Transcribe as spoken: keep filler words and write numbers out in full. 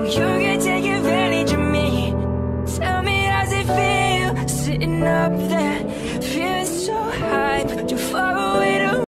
you can take advantage of me. Tell me, how's it feel sitting up there, feeling so high, but you